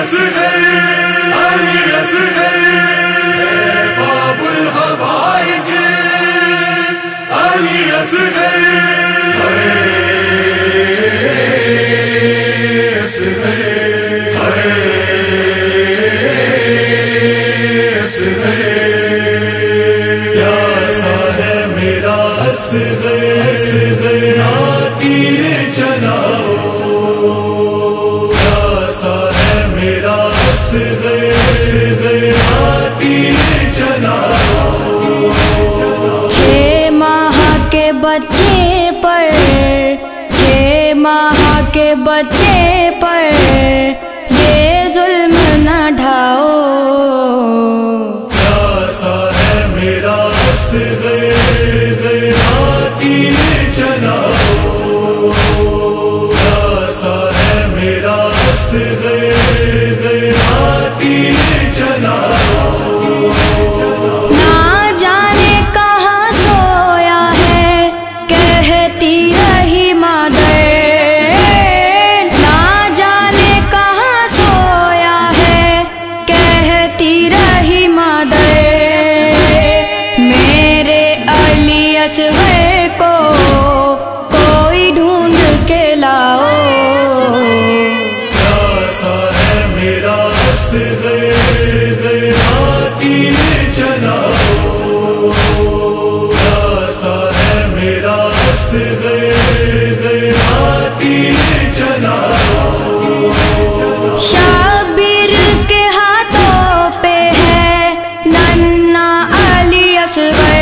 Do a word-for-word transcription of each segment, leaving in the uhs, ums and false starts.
اصغر علی اصغر باب الحوائج علی اصغر اصغر اصغر پیاسا ہے میرا اصغر اصغر نہ تیر چلاؤ پیاسا ہے میرا اصغر اصغر نہ تیر چلاؤ چھ ماہ کے بچے پر چھ ماہ کے بچے پر یہ ظلم نہ ڈھاؤ پیاسا ہے میرا اصغر اصغر نہ تیر چلاؤ پیاسا ہے میرا اصغر اصغر نہ تیر چلاؤ نہ جانے کہاں سویا ہے کہتی رہی مادر نہ جانے کہاں سویا ہے کہتی رہی مادر میرے علی اصغر کو کوئی ڈھونڈ کے لاؤ پیاسا ہے میرا اصغر اصغر نہ تیر چلاؤ پیاسا ہے میرا اصغر اصغر نہ تیر چلاؤ شبیر کے ہاتھوں پہ ہے ننھا علی اصغر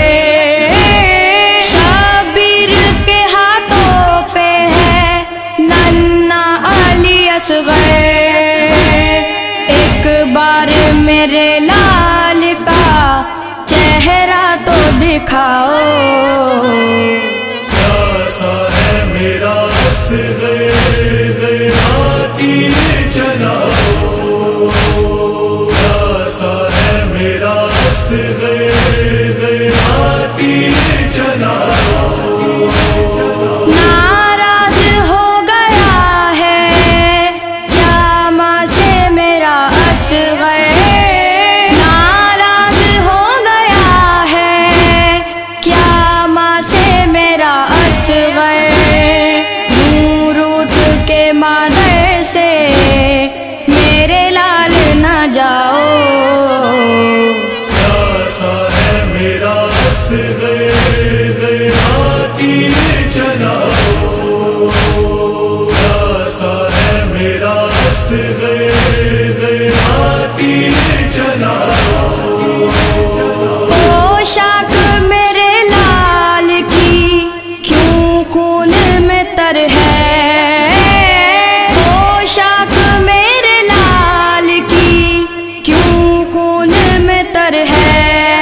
شبیر کے ہاتھوں پہ ہے ننھا علی اصغر ایک بار میرے لال کا چہرہ تو دکھاؤ پیاسا ہے میرا اصغر اصغر نہ تیر چلاؤ پیاسا ہے میرا اصغر اصغر نہ تیر چلاؤ ناراض ہو گیا ہے کیا ماں سے میرا اصغر ناراض ہو گیا ہے کیا ماں سے میرا اصغر دور اٹھ کے مادر سے میرے لال نہ جاؤ پیاسا ہے میرا اصغر اصغر نہ تیر چلاؤ پیاسا ہے میرا اصغر اصغر نہ تیر چلاؤ پوشاک میرے لال کی کیوں خون میں تر ہے پوشاک میرے لال کی کیوں خون میں تر ہے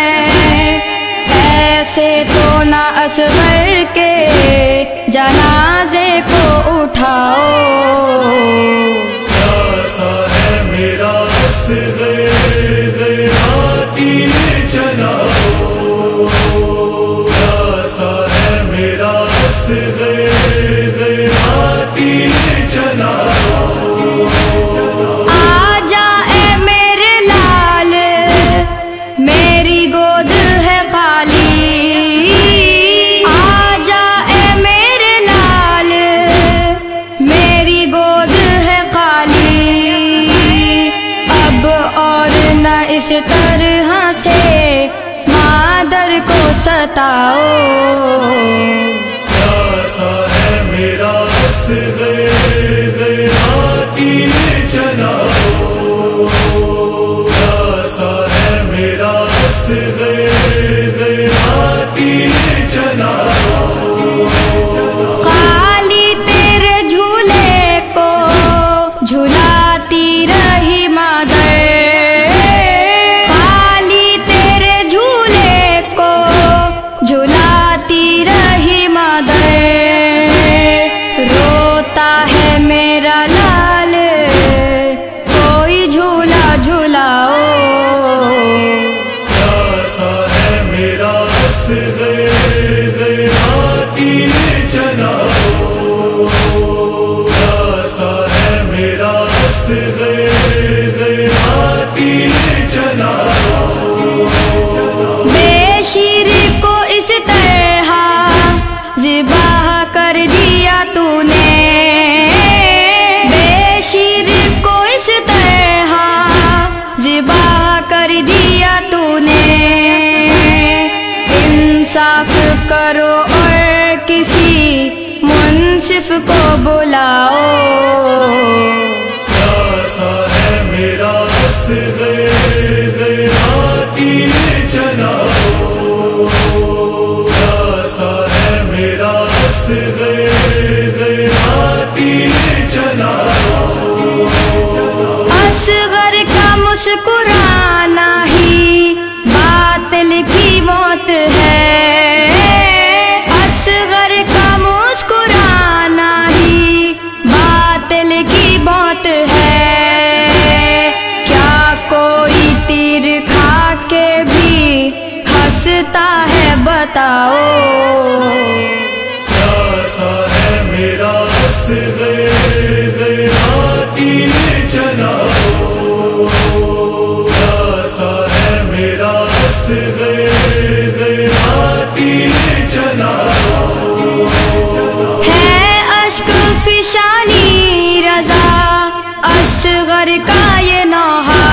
ایسے تو نہ اصغر کے جنازے کو اٹھاؤ پیاسا ہے میرا اصغر اصغر نہ تیر چلاؤ پیاسا ہے میرا اصغر اصغر نہ تیر چلاؤ آ جا اے میرے لال میری گود ہے خالی آ جا اے میرے لال میری گود ہے خالی اب اور نہ اس طرح سے مادر کو ستاؤ پیاسا ہے میرا اصغر اصغر نہ تیر چلاؤ پیاسا ہے میرا اصغر اصغر نہ تیر چلاؤ خالی تیرے جھولے کو جھلاتی رہی مادر خالی تیرے جھولے کو جھلاتی رہی زبا کر دیا تو نے بے شیر کو اس طرح زبا کر دیا تو نے انصاف کرو اور کسی منصف کو بلاؤ پیاسا ہے میرا اصغر آتی چلاؤ پیاسا ہے میرا اصغر آتی چلاؤ اصغر کا مسکرانا ہی باطل کی موت ہے اصغر کا مسکرانا ہی باطل کی موت ہے کیا کوئی تیر کھا کے بھی ہنستا ہے بتاؤ پیاسا ہے میرا اصغر آتی چلاؤ پیاسا ہے میرا اصغر آتی چلاؤ ہے اشک فشانی رضا اصغر کا یہ نوحہ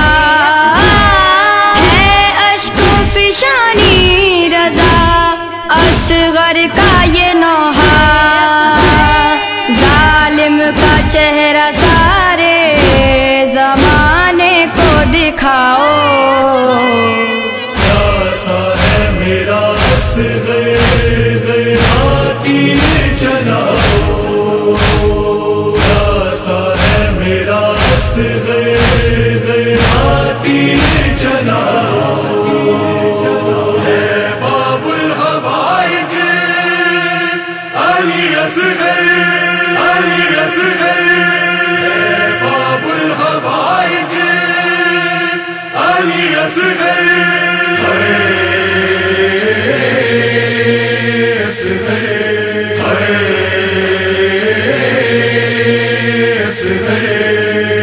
ہے اشک فشانی رضا اصغر کا یہ نوحہ ظالم کا چہرہ سارے زمانے کو دکھاؤ پیاسا ہے میرا اصغر آتی چلاؤ پیاسا ہے میرا اصغر آتی چلاؤ ہے باب الحوائج علی اصغر علی اصغر ہے باب الحوائج علی اصغر اصغر اصغر